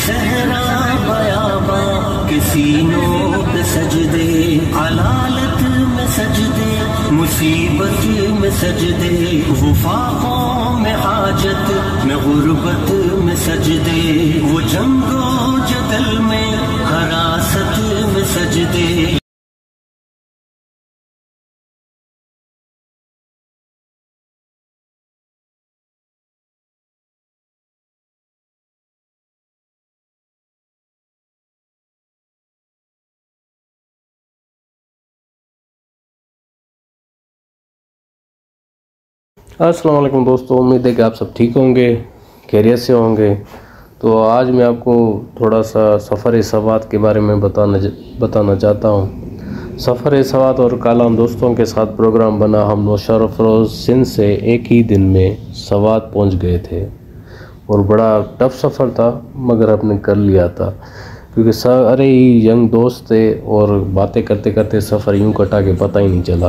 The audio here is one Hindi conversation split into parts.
सहरा बयाबा के सीनों पे सजदे, अलालत में सजदे, मुसीबत में सजदे, वफाकों में हाजत में गुर्बत में सजदे, वो जंगो जदल में हरासत में सजदे। अस्सलाम वालेकुम दोस्तों, उम्मीद है कि आप सब ठीक होंगे, खैरियत से होंगे। तो आज मैं आपको थोड़ा सा सफ़र सवात के बारे में बताना चाहता हूँ। सफ़र सवात और कालाम दोस्तों के साथ प्रोग्राम बना। हम मुशर्रफ सिंध से एक ही दिन में सवात पहुँच गए थे और बड़ा टफ सफ़र था, मगर हमने कर लिया था क्योंकि सारे ही यंग दोस्त थे और बातें करते करते सफ़र यूँ कटा के पता ही नहीं चला।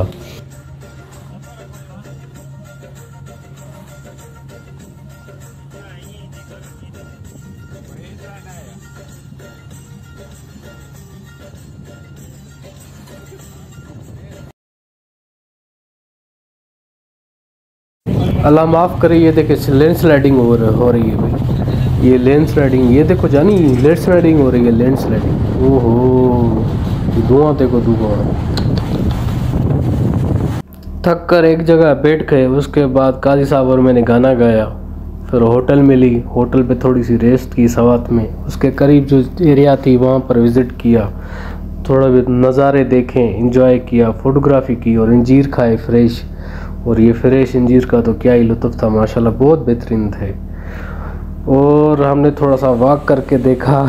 अल्लाह माफ़ करे, ये देखे लैंड स्लाइडिंग हो रही है भाई। ये लैंड स्लाइडिंग, ये देखो जानी लैंड स्लाइडिंग हो रही है, लैंड स्लाइडिंग। ओहो, धुआं देखो, धुआं। थक कर एक जगह बैठ गए, उसके बाद काजी साहब और मैंने गाना गाया। फिर होटल मिली, होटल पे थोड़ी सी रेस्ट की सवात में। उसके करीब जो एरिया थी वहाँ पर विज़िट किया, थोड़ा भी नज़ारे देखें, इंजॉय किया, फ़ोटोग्राफी की और इंजीर खाए फ्रेश। और ये फ्रेश इंजीर का तो क्या ही लुत्फ़ था, माशाल्लाह बहुत बेहतरीन थे। और हमने थोड़ा सा वॉक करके देखा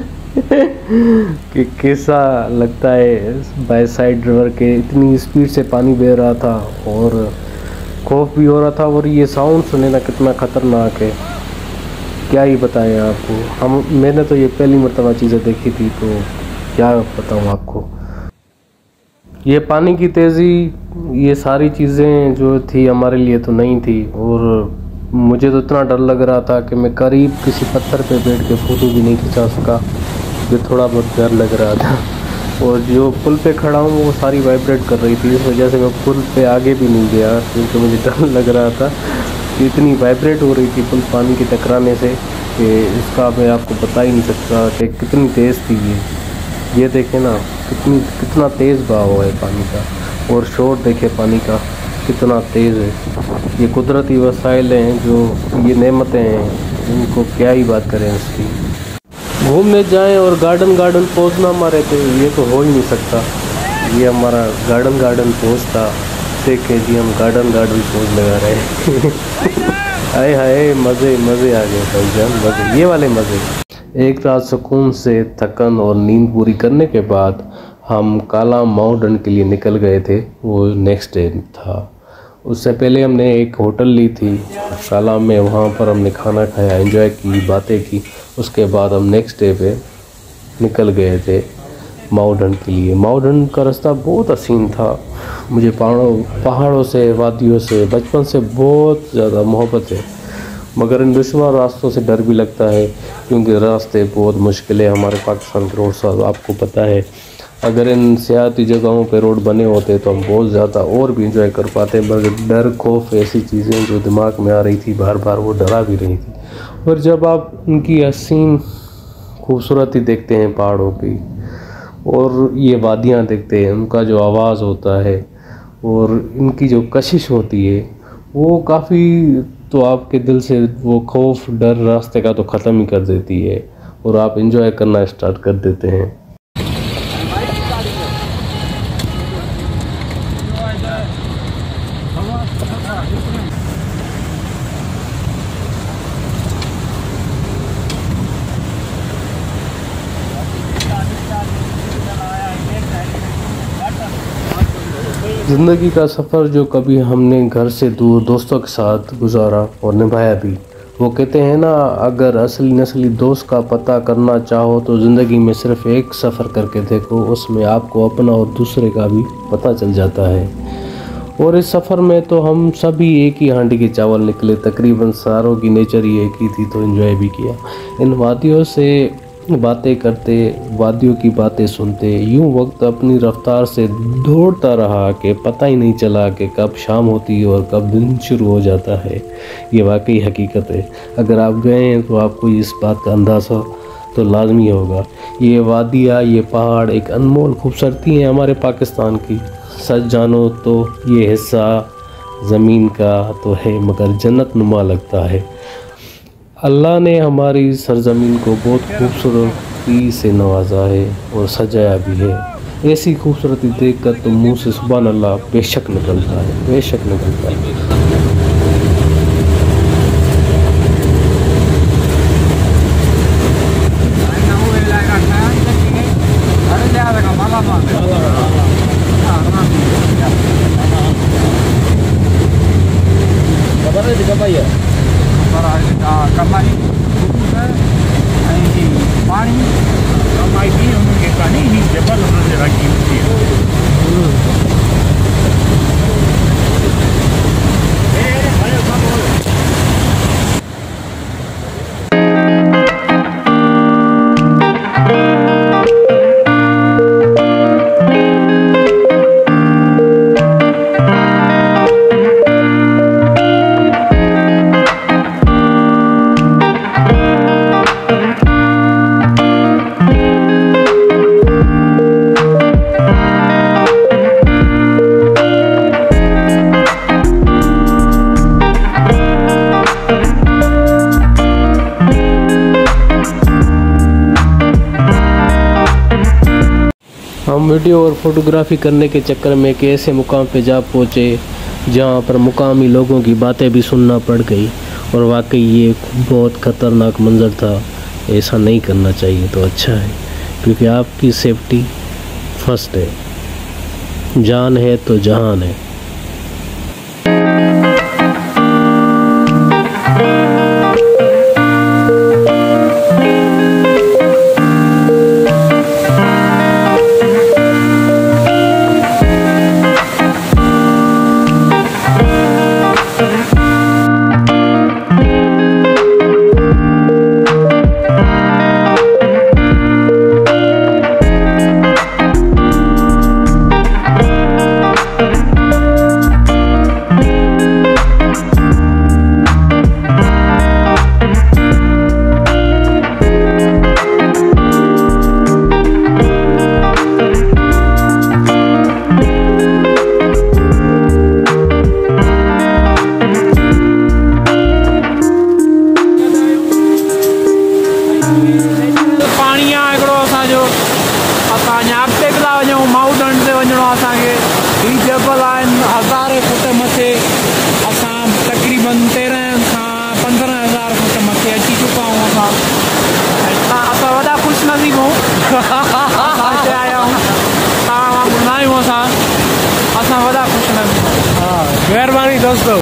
कि कैसा लगता है बाय साइड रिवर के। इतनी स्पीड से पानी बह रहा था और खौफ भी हो रहा था। और ये साउंड सुने ना, कितना ख़तरनाक है, क्या ही बताएं आपको। मैंने तो ये पहली मर्तबा चीज़ें देखी थी, तो क्या बताऊँ आपको। ये पानी की तेज़ी, ये सारी चीज़ें जो थी हमारे लिए तो नहीं थी। और मुझे तो इतना डर लग रहा था कि मैं करीब किसी पत्थर पे बैठ के फ़ोटो भी नहीं खिंचा सका, जो थोड़ा बहुत डर लग रहा था। और जो पुल पे खड़ा हूँ वो सारी वाइब्रेट कर रही थी, इस वजह से मैं पुल पे आगे भी नहीं गया क्योंकि मुझे डर लग रहा था कि इतनी वाइब्रेट हो रही थी पुल पानी के टकराने से कि इसका मैं आपको बता ही नहीं सकता कि कितनी तेज़ थी ये देखें ना, कितना तेज़ बहाव है पानी का। और शोर देखे पानी का कितना तेज़ है। ये कुदरती वसाइल हैं, जो ये नेमतें हैं, इनको क्या ही बात करें इसकी। घूमने जाएं और गार्डन पोज ना मारे तो ये तो हो ही नहीं सकता। ये हमारा गार्डन पोज था। देखे जी, हम गार्डन पोज लगा रहे हैं। हाय हाय, मज़े आ गए भाईजान, मज़े, ये वाले मज़े। एक रात सुकून से थकन और नींद पूरी करने के बाद हम कालाम माउंटेन के लिए निकल गए थे। वो नेक्स्ट डे था। उससे पहले हमने एक होटल ली थी कालाम में, वहाँ पर हमने खाना खाया, एंजॉय की, बातें की। उसके बाद हम नेक्स्ट डे पे निकल गए थे माउंटेन के लिए। माउंटेन का रास्ता बहुत हसीन था। मुझे पहाड़ों से, वादियों से बचपन से बहुत ज़्यादा मोहब्बत है, मगर इन दुश्मन रास्तों से डर भी लगता है क्योंकि रास्ते बहुत मुश्किल है। हमारे पाकिस्तान के रोड साहब आपको पता है, अगर इन सियाती जगहों पे रोड बने होते तो हम बहुत ज़्यादा और भी इंजॉय कर पाते, मगर डर, खौफ, ऐसी चीज़ें जो दिमाग में आ रही थी बार बार, वो डरा भी रही थी। और जब आप उनकी हसीन खूबसूरती देखते हैं पहाड़ों की और ये वादियाँ देखते हैं, उनका जो आवाज़ होता है और इनकी जो कशिश होती है, वो काफ़ी, तो आपके दिल से वो खौफ, डर रास्ते का तो ख़त्म ही कर देती है और आप इंजॉय करना स्टार्ट कर देते हैं। ज़िंदगी का सफ़र जो कभी हमने घर से दूर दोस्तों के साथ गुजारा और निभाया भी, वो कहते हैं ना, अगर असली नस्ली दोस्त का पता करना चाहो तो ज़िंदगी में सिर्फ़ एक सफ़र करके देखो, उसमें आपको अपना और दूसरे का भी पता चल जाता है। और इस सफ़र में तो हम सभी एक ही हांडी के चावल निकले, तकरीबन सारों की नेचर ही एक ही थी, तो एंजॉय भी किया। इन वादियों से बातें करते, वादियों की बातें सुनते, यूं वक्त अपनी रफ्तार से दौड़ता रहा कि पता ही नहीं चला कि कब शाम होती है और कब दिन शुरू हो जाता है। ये वाकई हकीकत है। अगर आप गए हैं तो आपको इस बात का अंदाज़ा तो लाजमी होगा। ये वादियाँ, ये पहाड़ एक अनमोल खूबसूरती है हमारे पाकिस्तान की। सच जानो तो ये हिस्सा ज़मीन का तो है मगर जन्नत नुमा लगता है। अल्लाह ने हमारी सरज़मीन को बहुत खूबसूरती से नवाजा है और सजाया भी है। ऐसी खूबसूरती देखकर तो मुँह से सुभान अल्लाह बेशक निकलता है, बेशक निकलता है। हम वीडियो और फोटोग्राफी करने के चक्कर में एक ऐसे मुकाम पे जा पहुँचे जहाँ पर मुकामी लोगों की बातें भी सुनना पड़ गई और वाकई ये बहुत ख़तरनाक मंज़र था। ऐसा नहीं करना चाहिए तो अच्छा है, क्योंकि आपकी सेफ्टी फर्स्ट है। जान है तो जहान है। माउंटेन ते वञणो आहे असांखे। ही जबल आहिनि हज़ारे फुट मथे। असां तक़रीबन 13 खां 15,000 फुट मथे अची चुका आहियूं। असां वॾा ख़ुशनसीब आहियूं। असां हिते आया आहियूं, तव्हां वांगुरु न आहियूं असां वॾा ख़ुशनसीब आहियूं। हा, महिरबानी दोस्तो।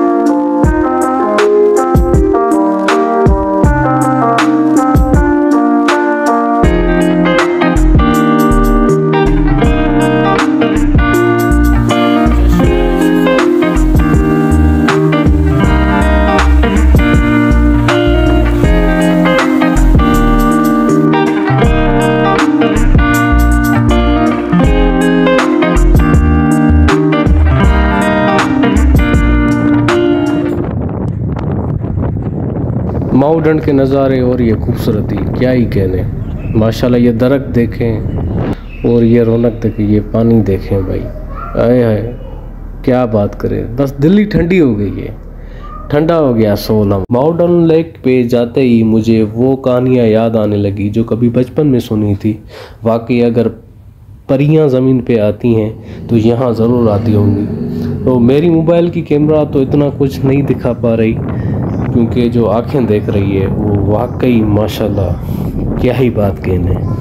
माउंटेन के नज़ारे और ये खूबसूरती क्या ही कहने। माशाल्लाह ये दरख्त देखें और ये रौनक देखें, ये पानी देखें भाई, आए हाय क्या बात करें। बस दिल ही ठंडी हो गई है, ठंडा हो गया सोल। हम माउंटेन लेक पे जाते ही मुझे वो कहानियाँ याद आने लगी जो कभी बचपन में सुनी थी। वाकई अगर परियां ज़मीन पे आती हैं तो यहाँ ज़रूर आती होंगी। तो मेरी मोबाइल की कैमरा तो इतना कुछ नहीं दिखा पा रही, क्योंकि जो आँखें देख रही है वो वाकई माशाल्लाह क्या ही बात कहने।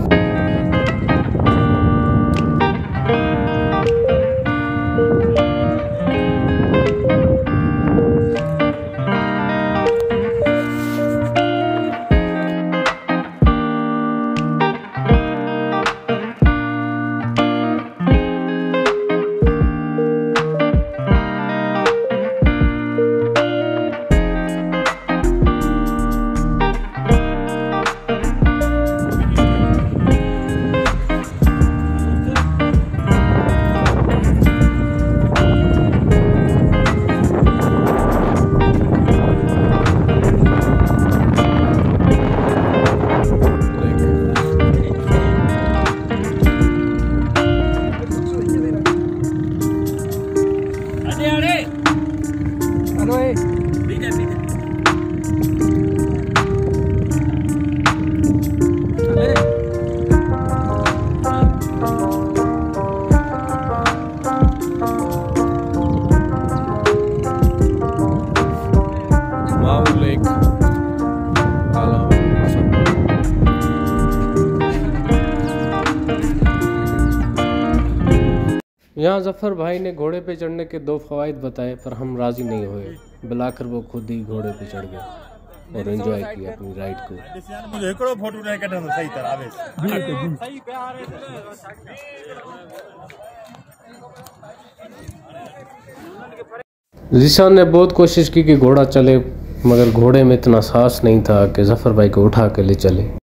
यहाँ जफ़र भाई ने घोड़े पे चढ़ने के 2 फ़वाइद बताए, पर हम राज़ी नहीं हुए। बुलाकर वो खुद ही घोड़े पे चढ़ गए और एंजॉय किया अपनी राइड को। ज़ीशान ने बहुत कोशिश की कि घोड़ा चले, मगर घोड़े में इतना साहस नहीं था कि जफ़र भाई को उठा के ले चले।